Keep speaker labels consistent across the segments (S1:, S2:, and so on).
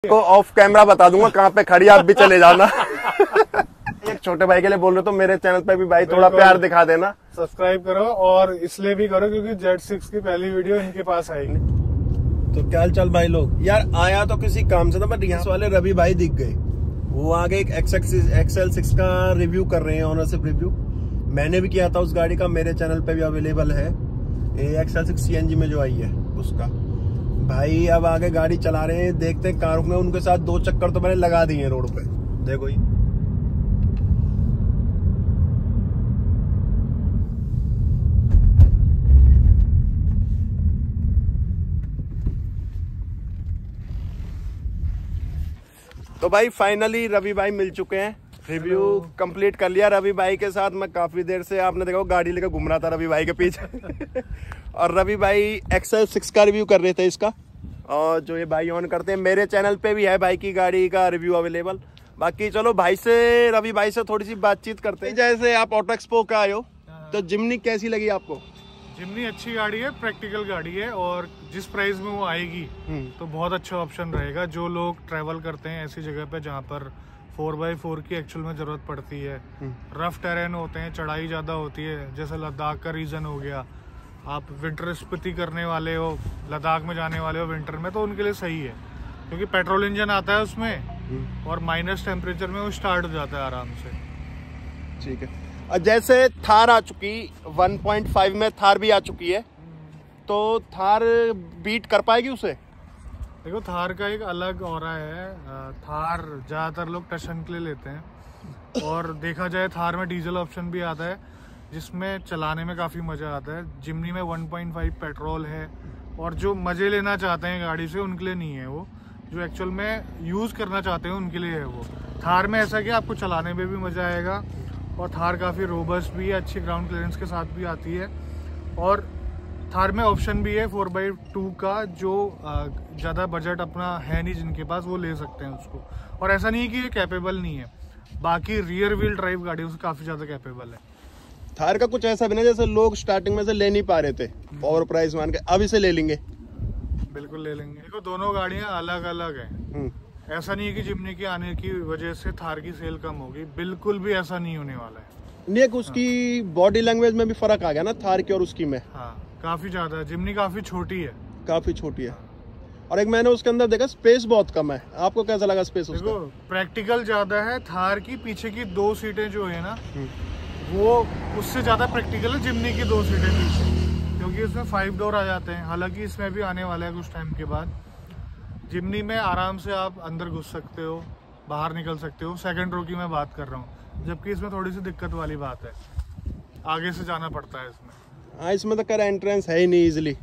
S1: को of camera बता दूंगा कहाँ पे खड़ी, आप भी चले जाना। एक छोटे भाई के लिए बोल रहे तो मेरे चैनल पे भी भाई थोड़ा प्यार दिखा देना,
S2: सब्सक्राइब करो। और इसलिए भी करो क्योंकि Z6 की पहली वीडियो इनके पास आएगी।
S1: तो क्या चल भाई लोग, यार आया तो किसी काम से था, बट यहाँ वाले रवि भाई दिख गए। वो आगे एक XL6 का रिव्यू कर रहे हैं, ऑनरशिप रिव्यू। मैंने भी किया था उस गाड़ी का, मेरे चैनल पे भी अवेलेबल है। XL6 CNG में जो आई है उसका। भाई अब आगे गाड़ी चला रहे हैं, देखते हैं कार में उनके साथ 2 चक्कर तो मैंने लगा दिए रोड पे। देखो ये तो भाई फाइनली रवि भाई मिल चुके हैं, रिव्यू कंप्लीट कर लिया रवि भाई के साथ। मैं काफी देर से, आपने देखा गाड़ी लेकर घूम रहा था रवि भाई के पीछे। और रवि भाई XL6 का रिव्यू कर रहे थे इसका, और जो ये भाई ऑन करते हैं। मेरे चैनल पे भी है भाई की गाड़ी का रिव्यू अवेलेबल। बाकी चलो भाई से, रवि भाई से थोड़ी सी बातचीत करते हैं। जैसे आप ऑटो एक्सपो का आए हो, तो जिम्नी कैसी लगी आपको?
S2: जिम्नी अच्छी गाड़ी है, प्रैक्टिकल गाड़ी है, और जिस प्राइस में वो आएगी तो बहुत अच्छा ऑप्शन रहेगा। जो लोग ट्रैवल करते हैं ऐसी जगह पे जहाँ पर 4x4 की एक्चुअल में जरूरत पड़ती है, रफ टेरेन होते हैं, चढ़ाई ज्यादा होती है, जैसे लद्दाख का रीजन हो गया। आप विंटर स्पीति करने वाले हो, लद्दाख में जाने वाले हो विंटर में, तो उनके लिए सही है क्योंकि पेट्रोल इंजन आता है उसमें और माइनस टेम्परेचर में वो स्टार्ट हो जाता है आराम से।
S1: ठीक है। और जैसे थार आ चुकी 1.5 में, थार भी आ चुकी है, तो थार बीट कर पाएगी उसे?
S2: देखो थार का एक अलग ऑरा है। थार ज्यादातर लोग टशन के लिए लेते हैं, और देखा जाए थार में डीजल ऑप्शन भी आता है जिसमें चलाने में काफी मजा आता है। जिम्नी में 1.5 पेट्रोल है, और जो मजे लेना चाहते हैं गाड़ी से उनके लिए नहीं है वो, जो एक्चुअल में यूज करना चाहते हैं उनके लिए है वो। थार में ऐसा कि आपको चलाने में भी मजा आएगा, और थार काफी रोबस्ट भी है, अच्छी ग्राउंड क्लियरेंस के साथ भी आती है। और थार में ऑप्शन भी है 4x2 का, जो ज़्यादा बजट अपना है नहीं जिनके पास, वो ले सकते हैं उसको। और ऐसा नहीं है कि ये कैपेबल नहीं है, बाकी रियर व्हील ड्राइव गाड़ियों से काफ़ी ज़्यादा कैपेबल है।
S1: थार का कुछ ऐसा भी नहीं, जैसे लोग स्टार्टिंग में से ले नहीं पा रहे थे ओवर प्राइस मान के, अब इसे ले लेंगे?
S2: बिल्कुल ले लेंगे। देखो दोनों गाड़ियाँ अलग अलग हैं। ऐसा नहीं है कि जिम्नी के आने की वजह से थार की सेल कम होगी, बिल्कुल भी ऐसा नहीं होने वाला है।
S1: नहीं, उसकी बॉडी लैंग्वेज में भी फर्क आ गया ना थार की और उसकी में।
S2: हाँ काफी ज्यादा। जिम्नी काफी छोटी है,
S1: काफी छोटी है। और एक मैंने उसके अंदर देखा स्पेस बहुत कम है। आपको कैसा लगा स्पेस उसका?
S2: देखो प्रैक्टिकल ज्यादा है थार की, पीछे की 2 सीटें जो है ना वो उससे ज्यादा प्रैक्टिकल है जिम्नी की 2 सीटें पीछे, क्योंकि उसमें 5 डोर आ जाते हैं। हालांकि इसमें भी आने वाला है कुछ टाइम के बाद। जिम्नी में आराम से आप अंदर घुस सकते हो, बाहर निकल सकते हो, सेकंड रो की मैं बात कर रहा हूँ, जबकि इसमें थोड़ी सी दिक्कत वाली बात है, आगे से जाना पड़ता है इसमें।
S1: हाँ, इसमें तो कर एंट्रेंस है ही नहीं इजिली।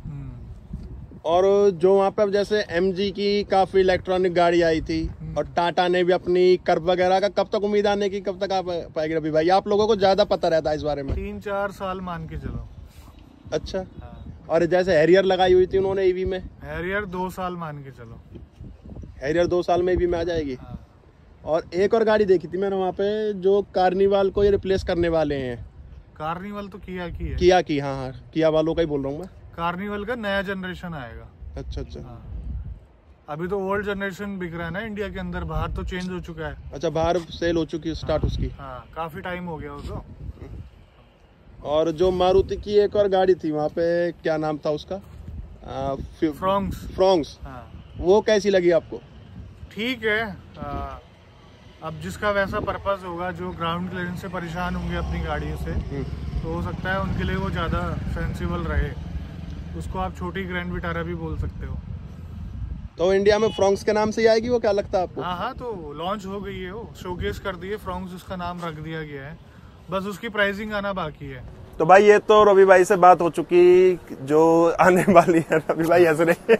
S1: और जो वहाँ पे जैसे MG की काफी इलेक्ट्रॉनिक गाड़ी आई थी, और टाटा ने भी अपनी कर्व वगैरह का, कब तक उम्मीद आने की, कब तक आप पाएगी रवि भाई? आप लोगों को ज्यादा पता रहता है इस बारे में।
S2: 3-4 साल मान के चलो।
S1: अच्छा। और जैसे हैरियर लगाई हुई थी उन्होंने EV में,
S2: हैरियर 2 साल मान के चलो।
S1: हैरियर 2 साल में EV में आ जाएगी। और एक और गाड़ी देखी थी मैंने वहाँ पे, जो कार्निवाल को ये रिप्लेस करने वाले हैं।
S2: कार्निवल तो किया की है।
S1: किया की, हाँ किया वालों का ही बोल रहा हूँ मैं।
S2: कार्निवल का नया जनरेशन आएगा।
S1: अच्छा अच्छा।
S2: अभी तो ओल्ड जनरेशन बिक रहा है ना इंडिया के अंदर, बाहर तो चेंज हो चुका है।
S1: अच्छा, बाहर सेल हो चुकी है, स्टार्ट उसकी।
S2: हाँ काफी टाइम हो गया उसको।
S1: और जो मारुति की एक और गाड़ी थी वहाँ पे, क्या नाम था उसका? फ्रोंक्स। हाँ। वो कैसी लगी आपको?
S2: ठीक है। अब जिसका वैसा पर्पस होगा, जो ग्राउंड क्लियरेंस से परेशान होंगे अपनी गाड़ी से, तो हो सकता है उनके लिए वो ज़्यादा सेंसिबल रहे। उसको आप छोटी ग्रैंड विटारा भी बोल सकते हो।
S1: तो इंडिया में फ्रोंक्स के नाम से ही आएगी वो, क्या लगता है आपको?
S2: हाँ, तो लॉन्च हो गई है, वो शोकेस कर दिए, फ्रोंक्स उसका नाम रख दिया गया है, बस उसकी प्राइसिंग आना बाकी है।
S1: तो भाई ये तो रवि भाई से बात हो चुकी, जो आने वाली है। रवि भाई हंस रहे।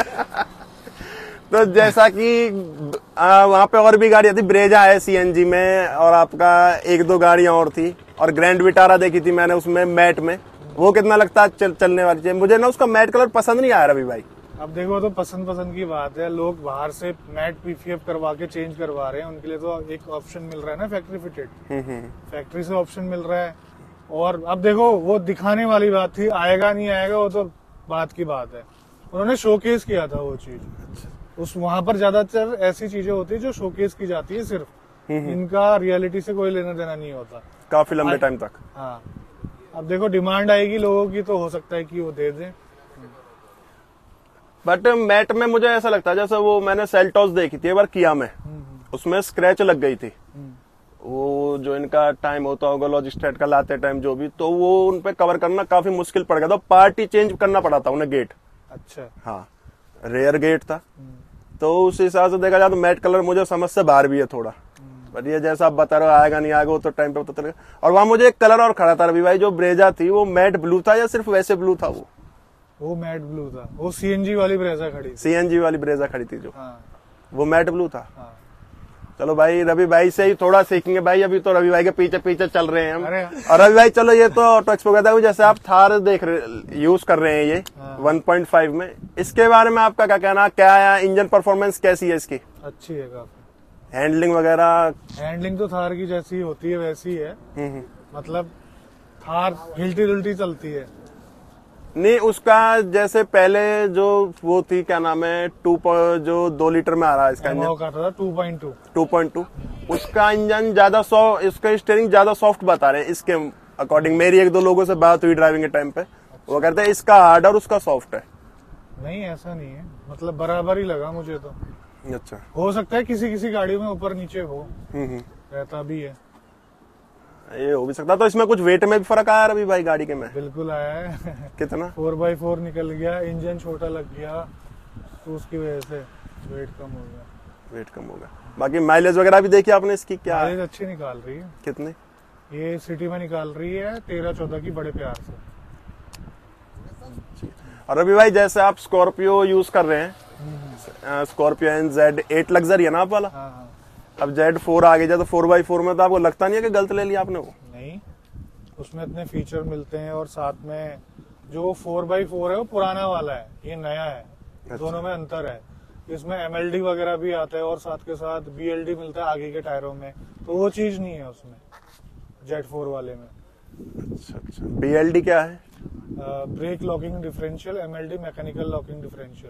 S1: तो जैसा कि वहाँ पे और भी गाड़ियाँ थी, ब्रेजा है CNG में, और आपका 1-2 गाड़ियाँ और थी, और ग्रैंड विटारा देखी थी मैंने उसमें मैट में। वो कितना लगता है चलने वाली चाहिए? मुझे ना उसका मैट कलर पसंद नहीं आया रवि भाई।
S2: अब देखो तो पसंद की बात है। लोग बाहर से मैट PPF करवा के चेंज करवा रहे हैं, उनके लिए तो एक ऑप्शन मिल रहा है ना फैक्ट्री फिटेड। फैक्ट्री से ऑप्शन मिल रहा है। और अब देखो वो दिखाने वाली बात थी, आएगा नहीं आएगा वो तो बात की बात है। उन्होंने शोकेस किया था वो चीज। उस वहां पर ज्यादातर ऐसी चीजें होती है जो शोकेस की जाती है सिर्फ, इनका रियलिटी से कोई लेना देना नहीं होता
S1: काफी लंबे टाइम तक।
S2: हाँ, अब देखो डिमांड आएगी लोगों की तो हो सकता है कि वो दे दें।
S1: बट मैट में मुझे ऐसा लगता है जैसे वो मैंने सेल्टॉस देखी थी एक बार किया में, उसमें स्क्रैच लग गई थी। वो जो इनका टाइम होता होगा लॉजिस्टेट का लाते टाइम जो भी, तो वो उनपे कवर करना काफी मुश्किल पड़ गया था, पार्ट ही चेंज करना पड़ा था उन्हें गेट।
S2: अच्छा।
S1: हाँ, रेयर गेट था, तो उस हिसाब से देखा जाए तो मैट कलर मुझे समझ से बाहर भी है थोड़ा। बट ये जैसा आप बता रहे हो आएगा नहीं आएगा वो तो टाइम पे पता चलेगा। और वहां मुझे एक कलर और खड़ा था रवि भाई, जो ब्रेजा थी वो मैट ब्लू था या सिर्फ वैसे ब्लू था? वो
S2: मैट ब्लू था, वो सीएनजी वाली ब्रेजा खड़ी थी।
S1: सीएनजी वाली ब्रेजा खड़ी थी जो,
S2: हाँ।
S1: वो मैट ब्लू था।
S2: हाँ।
S1: चलो भाई रवि भाई से ही थोड़ा सीखेंगे भाई, अभी तो रवि भाई के पीछे पीछे चल रहे हैं हम।
S2: अरे
S1: और रवि भाई चलो ये तो ऑटो एक्सपो कहता है, जैसे आप थार देख रहे यूज कर रहे हैं ये 1.5 में, इसके बारे में आपका क्या कहना, क्या है इंजन परफॉर्मेंस कैसी है इसकी?
S2: अच्छी है काफी,
S1: हैंडलिंग वगैरह?
S2: हैंडलिंग तो थार की जैसी होती है वैसी है, मतलब थार हिलती डुलती चलती है।
S1: नहीं उसका जैसे पहले जो वो थी क्या नाम है जो 2 लीटर में आ रहा है इसका इंजन,
S2: का था 2.2,
S1: उसका इंजन ज्यादा इसका स्टीयरिंग ज्यादा सॉफ्ट बता रहे हैं इसके अकॉर्डिंग। मेरी 1-2 लोगों से बात हुई ड्राइविंग के टाइम पे, वो कहते हैं इसका हार्ड और उसका सॉफ्ट है।
S2: नहीं ऐसा नहीं है, मतलब बराबर ही लगा मुझे तो।
S1: अच्छा,
S2: हो सकता है किसी किसी गाड़ी में ऊपर नीचे हो, रहता भी है,
S1: ये हो भी सकता। तो इसमें कुछ वेट में भी फर्क आया अभी भाई गाड़ी के में?
S2: बिल्कुल आया है।
S1: कितना?
S2: 4x4 निकल गया, इंजन छोटा लग गया, तो उसकी वजह से वेट कम हो गया। बाकी माइलेज वगैरह भी देखी आपने इसकी? क्या माइलेज अच्छी निकाल रही है।
S1: कितने?
S2: ये सिटी में निकाल रही है 13-14 की, बड़े प्यार से।
S1: और अभी भाई जैसे आप स्कॉर्पियो यूज कर रहे हैं, स्कॉर्पियो Z8 लग्जरी है ना आप वाला?
S2: हाँ।
S1: अब Z4 आ गई, तो 4x4 में तो आपको लगता नहीं है कि गलत ले लिया आपने? वो
S2: नहीं, उसमें इतने फीचर मिलते हैं, और साथ में जो 4x4 है वो पुराना वाला है, ये नया है। अच्छा। दोनों में अंतर है, इसमें MLD वगैरह भी आता है और साथ के साथ BLD मिलता है आगे के टायरों में, तो वो चीज नहीं है उसमें Z4 वाले में।
S1: अच्छा, BLD क्या है?
S2: Brake locking differential, MLD mechanical locking differential.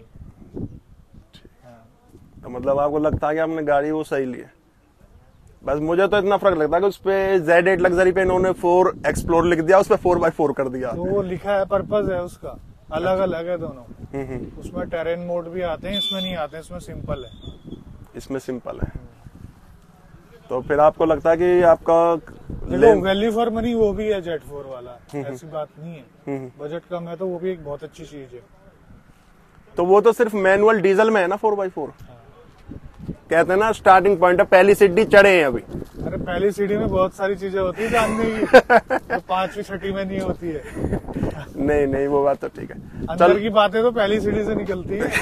S1: तो मतलब आपको लगता है कि आपने गाड़ी वो सही ली है? बस मुझे तो इतना फर्क लगता है कि उस पे Z8 लग्जरी पे इन्होंने 4 एक्सप्लोर लिख दिया, उस पे 4x4 कर दिया।
S2: तो वो लिखा है, पर्पज है उसका, अलग अलग है दोनों। उसमें टेरेन मोड भी आते हैं, इसमें नहीं आते, इसमें सिंपल है।
S1: इसमें सिंपल है, तो फिर आपको लगता है कि आपका
S2: वैल्यू फॉर मनी वो भी है Z4 वाला, ऐसी बात नहीं है। बजट कम है तो वो भी एक बहुत अच्छी चीज है।
S1: तो वो तो सिर्फ मैनुअल डीजल में है ना 4x4? कहते हैं ना स्टार्टिंग पॉइंट है, पहली सीढ़ी चढ़े हैं अभी।
S2: अरे पहली सीढ़ी में बहुत सारी चीजें होती है जानने की, तो 5वीं छठी में नहीं होती है।
S1: नहीं वो बात तो ठीक है,
S2: अंदर की बातें तो पहली सीढ़ी से निकलती है।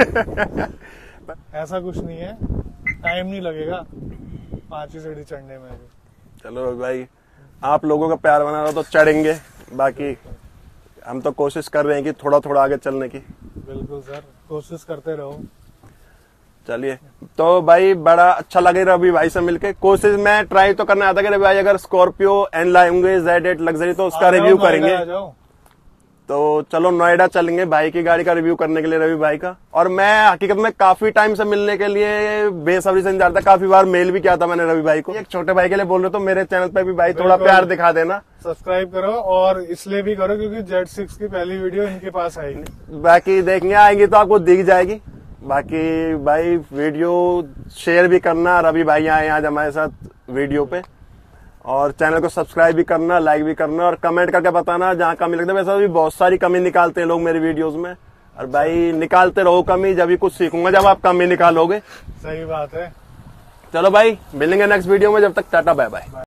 S2: ऐसा कुछ नहीं है, टाइम नहीं लगेगा 5वीं सीढ़ी चढ़ने में भी।
S1: चलो भाई, आप लोगों का प्यार बना रहा तो चढ़ेंगे, बाकी हम तो कोशिश कर रहे हैं कि थोड़ा थोड़ा आगे चलने की।
S2: बिल्कुल सर, कोशिश करते रहो।
S1: चलिए, तो भाई बड़ा अच्छा लगे रवि भाई से मिलके। कोशिश मैं ट्राई तो करना आता कि रवि भाई अगर स्कॉर्पियो एन लाएंगे Z8 लग्जरी तो उसका रिव्यू करेंगे। तो चलो नोएडा चलेंगे भाई की गाड़ी का रिव्यू करने के लिए, रवि भाई का। और मैं हकीकत में काफी टाइम से मिलने के लिए बेसब्री से इंतजार था, काफी बार मेल भी किया था मैंने रवि भाई को। एक छोटे भाई के लिए बोल रहे तो मेरे चैनल पे भी भाई थोड़ा प्यार दिखा देना,
S2: सब्सक्राइब करो, और इसलिए भी करो क्योंकि Z6 की पहली वीडियो इनके पास आएगी।
S1: बाकी देखेंगे, आएंगी तो आपको दिख जाएगी। बाकी भाई वीडियो शेयर भी करना, रवि भाई आए आज हमारे साथ वीडियो पे, और चैनल को सब्सक्राइब भी करना, लाइक भी करना, और कमेंट करके बताना जहाँ कमी लगता है। वैसे भी बहुत सारी कमी निकालते हैं लोग मेरी वीडियोस में, और भाई निकालते रहो कमी, जब भी कुछ सीखूंगा जब आप कमी निकालोगे।
S2: सही बात है।
S1: चलो भाई, मिलेंगे नेक्स्ट वीडियो में, जब तक टाटा बाय बाय।